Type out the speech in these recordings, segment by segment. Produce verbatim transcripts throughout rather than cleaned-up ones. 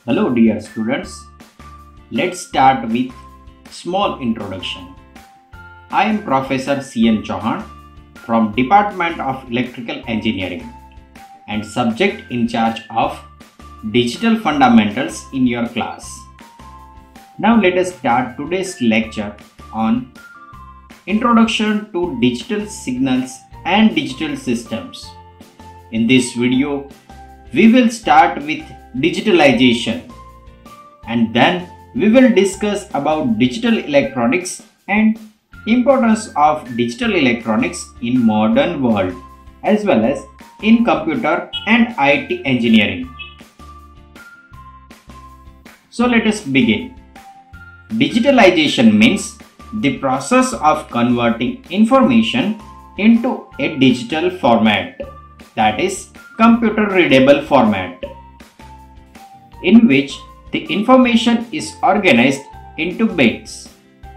Hello dear students, let's start with small introduction. I am Professor C N Chauhan from Department of Electrical Engineering and subject in charge of Digital Fundamentals in your class. Now let us start today's lecture on Introduction to Digital Signals and Digital Systems. In this video, we will start with digitalization and then we will discuss about digital electronics and importance of digital electronics in modern world as well as in computer and I T engineering. So let us begin. Digitalization means the process of converting information into a digital format, that is computer-readable format, in which the information is organized into bits.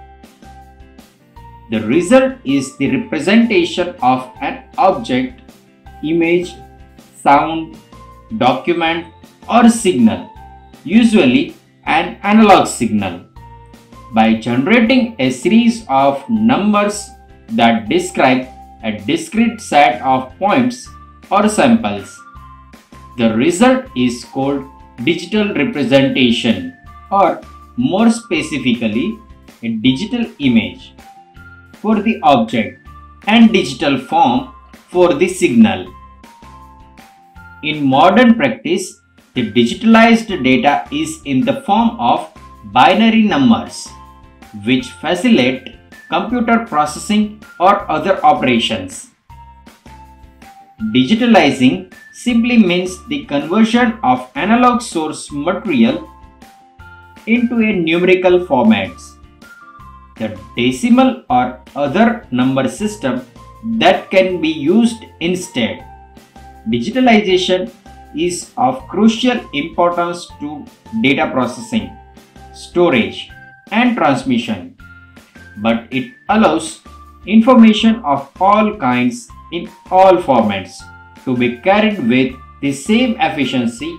The result is the representation of an object, image, sound, document or signal, usually an analog signal, by generating a series of numbers that describe a discrete set of points or samples. The result is called digital representation, or more specifically a digital image for the object and digital form for the signal. In modern practice, the digitalized data is in the form of binary numbers, which facilitate computer processing or other operations. Digitalizing simply means the conversion of analog source material into a numerical formats, the decimal or other number system that can be used instead. Digitalization is of crucial importance to data processing, storage and transmission, but it allows information of all kinds in all formats to be carried with the same efficiency.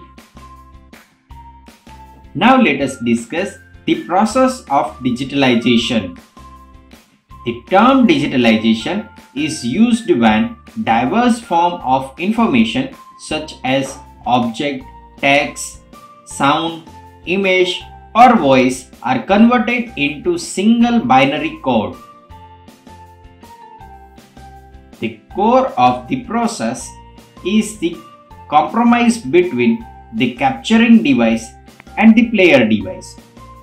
Now let us discuss the process of digitalization. The term digitalization is used when diverse forms of information such as object, text, sound, image or voice are converted into single binary code. The core of the process is the compromise between the capturing device and the player device,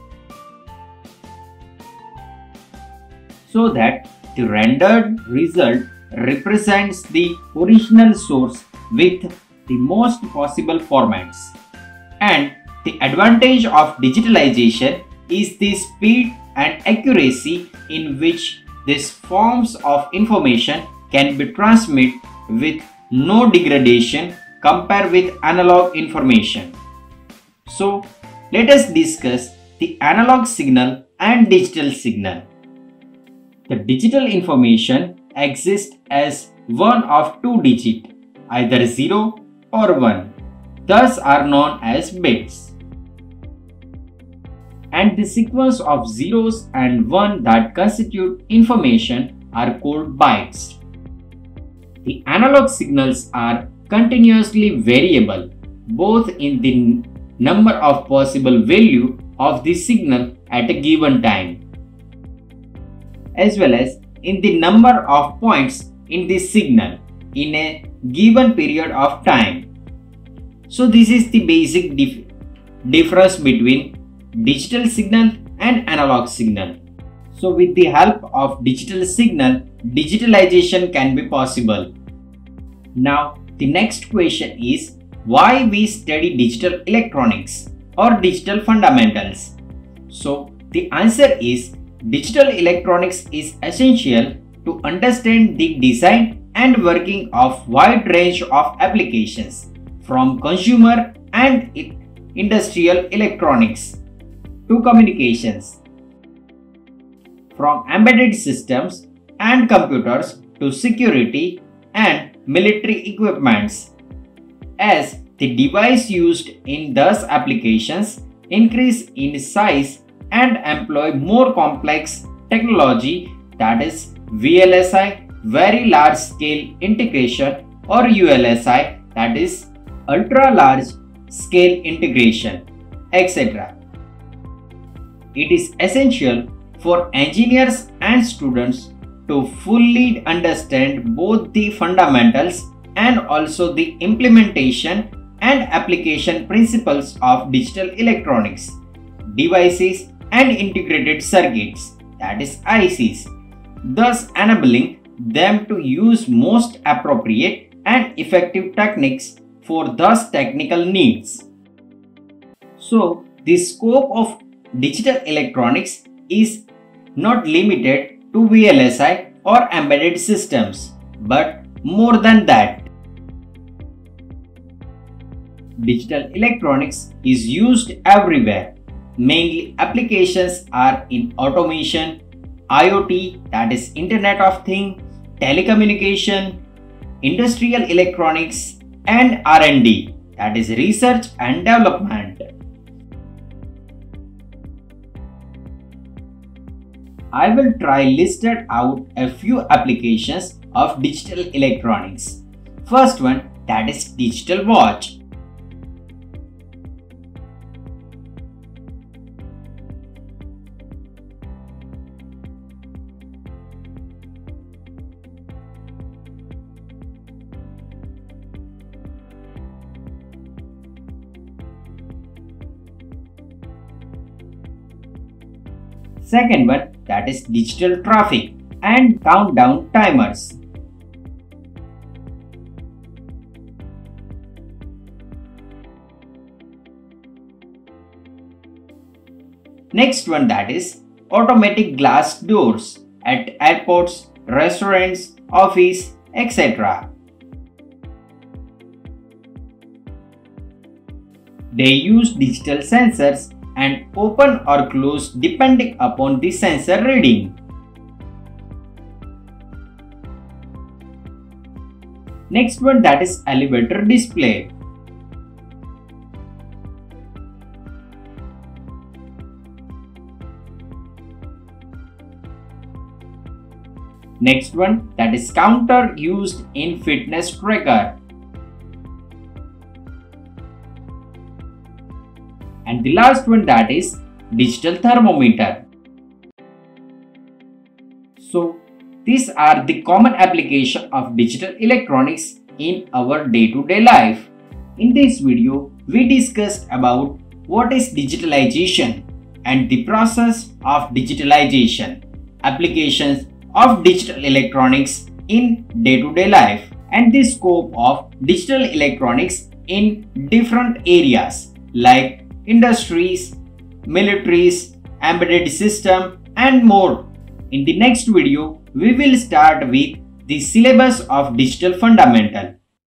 so that the rendered result represents the original source with the most possible formats. And the advantage of digitalization is the speed and accuracy in which these forms of information can be transmitted with no degradation compared with analog information. So let us discuss the analog signal and digital signal. The digital information exists as one of two digits, either zero or one, thus are known as bits. And the sequence of zeros and one that constitute information are called bytes. The analog signals are continuously variable both in the number of possible value of the signal at a given time, as well as in the number of points in the signal in a given period of time. So this is the basic dif difference between digital signal and analog signal. So with the help of digital signal, digitalization can be possible. Now the next question is, why we study digital electronics or digital fundamentals? So the answer is, digital electronics is essential to understand the design and working of wide range of applications, from consumer and industrial electronics to communications, from embedded systems and computers to security and military equipments, as The device used in those applications increase in size and employ more complex technology, that is V L S I, very large scale integration, or U L S I, that is ultra large scale integration, et cetera. It is essential for engineers and students to fully understand both the fundamentals and also the implementation and application principles of digital electronics, devices and integrated circuits, that is I Cs, thus enabling them to use most appropriate and effective techniques for those technical needs. So, the scope of digital electronics is not limited to V L S I or embedded systems, but more than that. Digital electronics is used everywhere. Mainly applications are in automation, I O T, that is Internet of Things, telecommunication, industrial electronics, and R and D, that is research and development. I will try listed out a few applications of digital electronics. First one, that is digital watch. Second one, that is digital traffic and countdown timers. Next one, that is automatic glass doors at airports, restaurants, office, et cetera. They use digital sensors and open or close depending upon the sensor reading. Next one, that is elevator display. Next one, that is counter used in fitness tracker. And the last one, that is digital thermometer. So these are the common application of digital electronics in our day-to-day life. In this video, we discussed about what is digitalization and the process of digitalization, applications of digital electronics in day-to-day life, and the scope of digital electronics in different areas like industries, militaries, embedded system, and more. In the next video, we will start with the syllabus of digital fundamental.